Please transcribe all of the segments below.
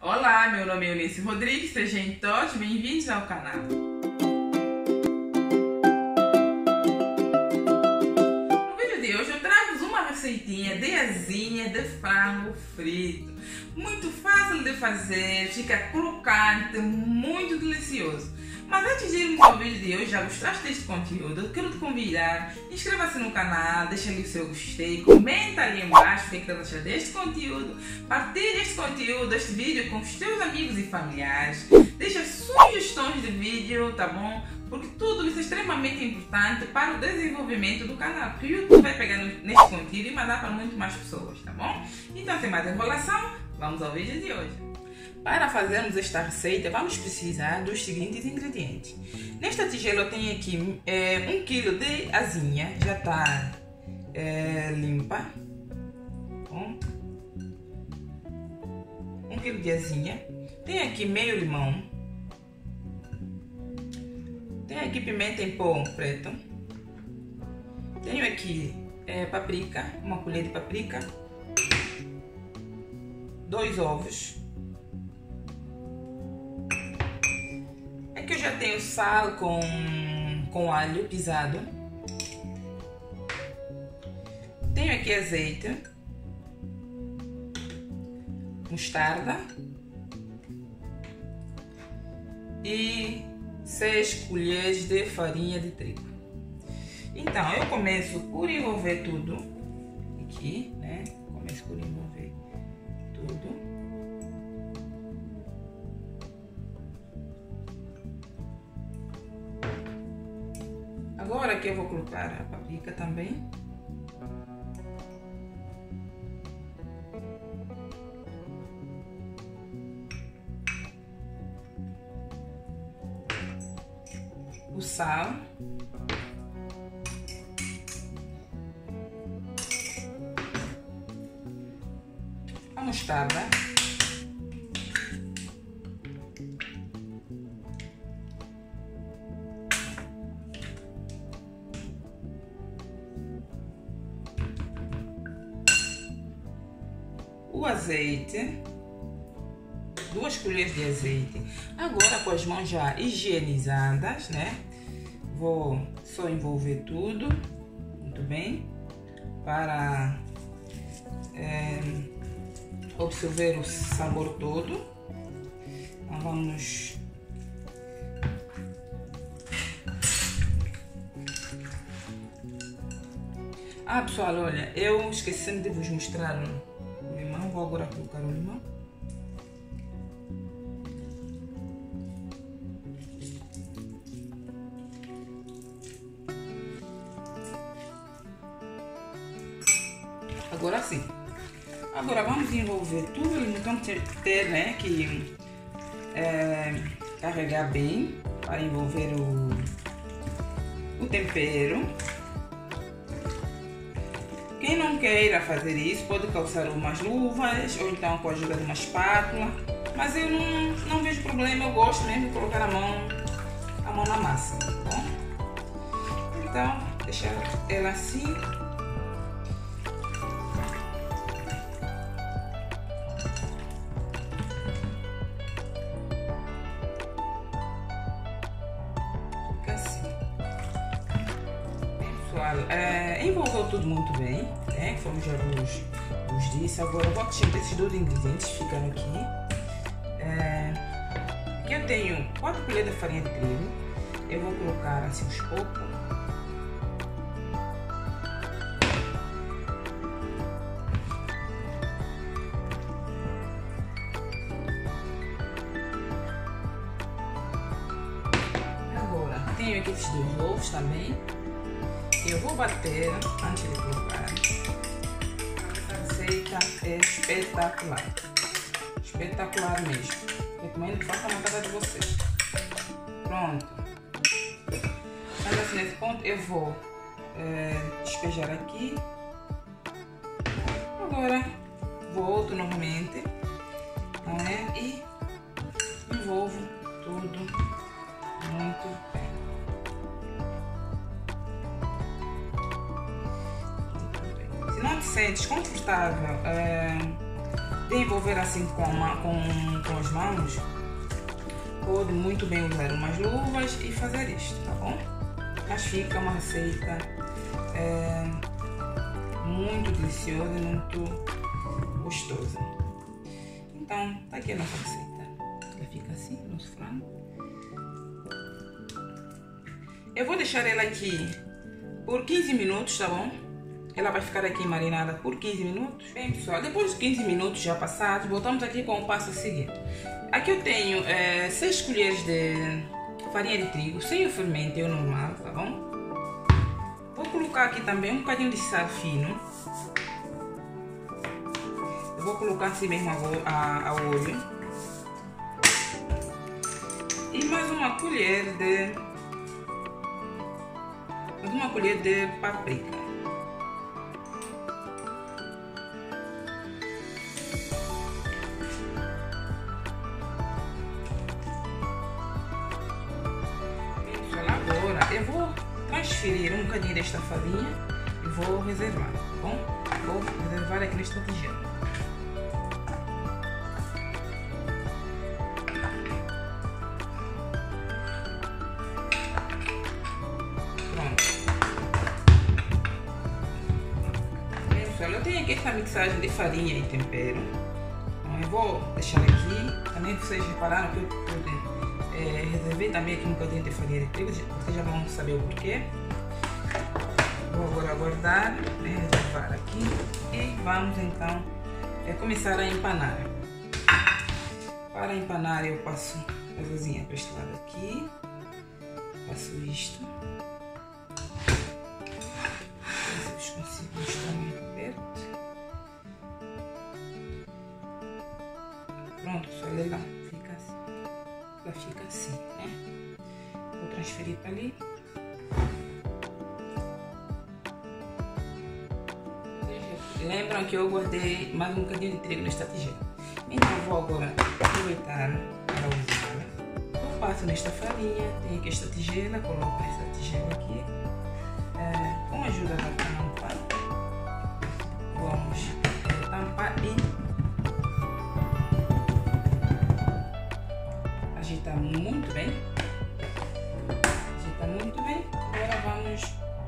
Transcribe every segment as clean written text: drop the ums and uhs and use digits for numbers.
Olá, meu nome é Eunice Rodrigues, sejam todos bem-vindos ao canal. No vídeo de hoje eu trago uma receitinha de asinha de frango frito. Muito fácil de fazer, fica crocante, muito delicioso. Mas antes de irmos ao vídeo de hoje, já gostaste deste conteúdo? Eu quero te convidar, inscreva-se no canal, deixa ali o seu gostei, comenta ali embaixo o que você acha deste conteúdo, partilhe este conteúdo, este vídeo com os teus amigos e familiares, deixa sugestões de vídeo, tá bom? Porque tudo isso é extremamente importante para o desenvolvimento do canal, porque o YouTube vai pegar neste conteúdo e mandar para muito mais pessoas, tá bom? Então, sem mais enrolação, vamos ao vídeo de hoje. Para fazermos esta receita, vamos precisar dos seguintes ingredientes. Nesta tigela eu tenho aqui 1 kg de asinha, já está limpa. Bom, 1 kg de asinha. Tenho aqui meio limão. Tenho aqui pimenta em pó preto. Tenho aqui paprika, 1 colher de paprika. 2 ovos. Aqui eu já tenho sal com alho pisado. Tenho aqui azeite, mostarda e 6 colheres de farinha de trigo. Então eu começo por envolver tudo aqui, né? Começo por envolver tudo. Agora aqui eu vou colocar a paprika também. O sal. A mostarda. O azeite, 2 colheres de azeite. Agora, com as mãos já higienizadas, né? Vou só envolver tudo muito bem para absorver o sabor todo. Então, vamos pessoal, olha, eu esqueci de vos mostrar o limão. Vou agora colocar o limão. Agora sim. Agora vamos envolver tudo. Então ter, né, que carregar bem para envolver o tempero. Quem não queira fazer isso pode calçar umas luvas ou então com a ajuda de uma espátula, mas eu não vejo problema, eu gosto mesmo de colocar a mão na massa, tá bom? Então, deixar ela assim. Fica assim. Pessoal, envolveu tudo muito bem, né? Como já vos disse. Agora eu vou acrescentar esses 2 ingredientes que ficaram aqui. Aqui eu tenho 4 colheres de farinha de trigo. Eu vou colocar assim aos poucos. Agora tenho aqui esses 2 ovos também. Eu vou bater antes de colocar. Essa receita é espetacular. Espetacular mesmo. Recomendo que façam na casa de vocês. Pronto. Então, assim, nesse ponto eu vou despejar aqui. Agora volto novamente, né? E envolvo tudo muito bem. Se não te sentes confortável de envolver assim com as mãos, pode muito bem usar umas luvas e fazer isto, tá bom? Mas fica uma receita muito deliciosa e muito gostosa. Então, tá aqui a nossa receita. Ela fica assim, nosso frango. Eu vou deixar ela aqui por 15 minutos, tá bom? Ela vai ficar aqui marinada por 15 minutos. Bem, pessoal, depois dos 15 minutos já passados, voltamos aqui com o passo seguinte. Aqui eu tenho 6 colheres de farinha de trigo, sem o fermento, é o normal, tá bom? Vou colocar aqui também um bocadinho de sal fino. Eu vou colocar assim mesmo a olho. E mais uma colher de páprica. Agora eu vou transferir um bocadinho desta farinha e vou reservar, tá bom? Vou reservar aqui nesta tigela. Pronto. Bem, pessoal, eu tenho aqui essa mixagem de farinha e tempero. Então eu vou deixar aqui. Também vocês repararam que eu reservei também aqui um bocadinho de farinha de trigo, vocês já vão saber o porquê. Vou agora guardar, reservar aqui e vamos então começar a empanar. Para empanar eu passo a asinha para este lado aqui, faço isto. Não sei se consigo mostrar muito perto. Pronto, só legal, fica assim. Ela fica assim, né? Vou transferir para ali. Lembram que eu guardei mais um bocadinho de trigo nesta tigela. Então vou agora aproveitar para usá-la. Eu passo nesta farinha, tenho aqui esta tigela, coloco esta tigela aqui. Com a ajuda da tampa, vamos tampar e agitar muito bem. Agita muito bem. Agora vamos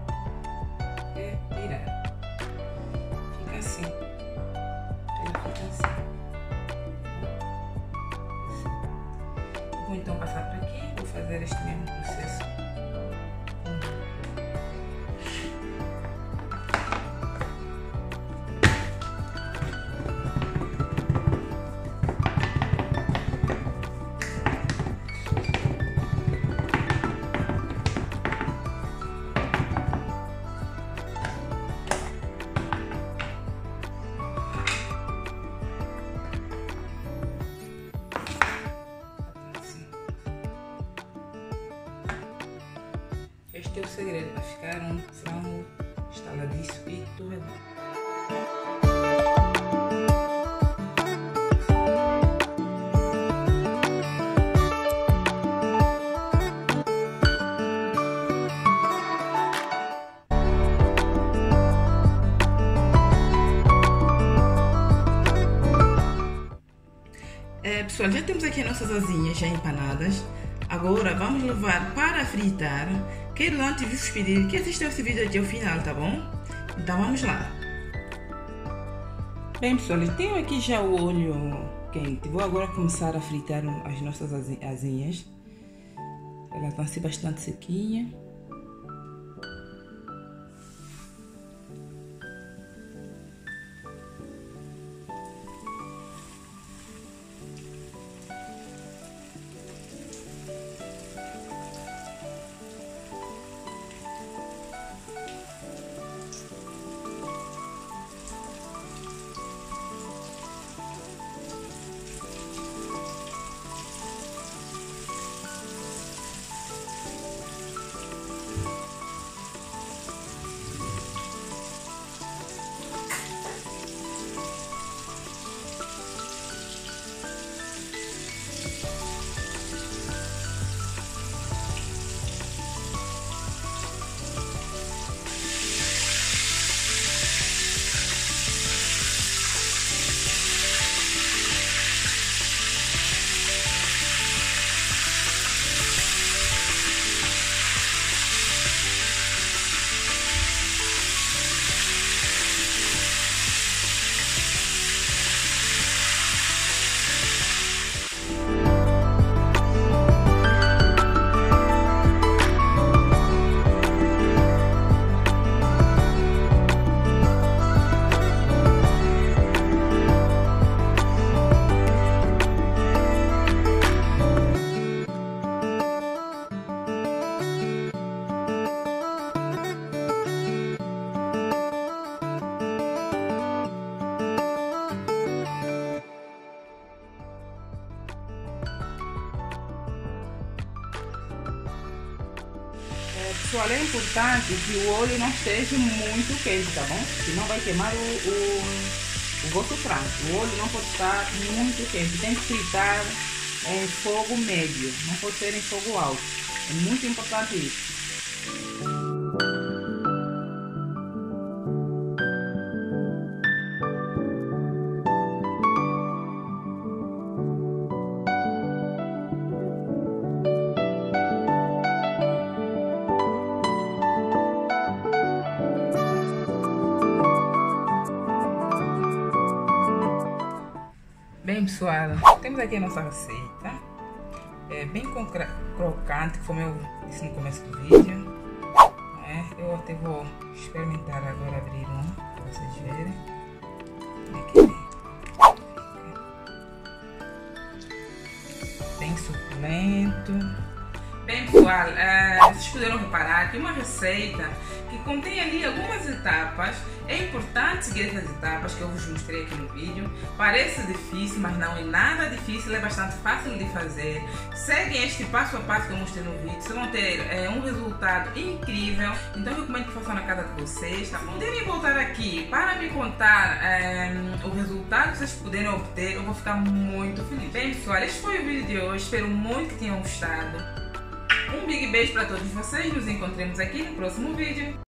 tirar. Fica assim. Ela fica assim. Vou então passar para aqui. Vou fazer este mesmo processo. Este é o segredo para ficar um frango estaladiço e torradinho. Pessoal, já temos aqui as nossas asinhas já empanadas. Agora vamos levar para fritar. Quero antes vos pedir que assistam esse vídeo até o final, tá bom? Então vamos lá. Bem, pessoal, eu tenho aqui já o óleo quente. Vou agora começar a fritar as nossas asinhas. Elas estão assim bastante sequinhas. Pessoal, é importante que o óleo não esteja muito quente, tá bom? Senão vai queimar o vosso frango. O óleo não pode estar muito quente, tem que fritar em fogo médio, não pode ser em fogo alto. É muito importante isso. Bem, pessoal, temos aqui a nossa receita. É bem crocante, como eu disse no começo do vídeo. Eu até vou experimentar agora abrir um, para vocês verem como é que é. Bem suculento. Bem, pessoal, vocês puderam reparar que uma receita que contém ali algumas etapas. É importante seguir essas etapas que eu vos mostrei aqui no vídeo. Parece difícil, mas não é nada difícil, é bastante fácil de fazer. Seguem este passo a passo que eu mostrei no vídeo, vocês vão ter um resultado incrível. Então eu recomendo que façam na casa de vocês, tá bom? Se puderem voltar aqui para me contar o resultado que vocês puderem obter, eu vou ficar muito feliz. Bem, pessoal, este foi o vídeo de hoje, espero muito que tenham gostado. Um big beijo para todos vocês, nos encontramos aqui no próximo vídeo.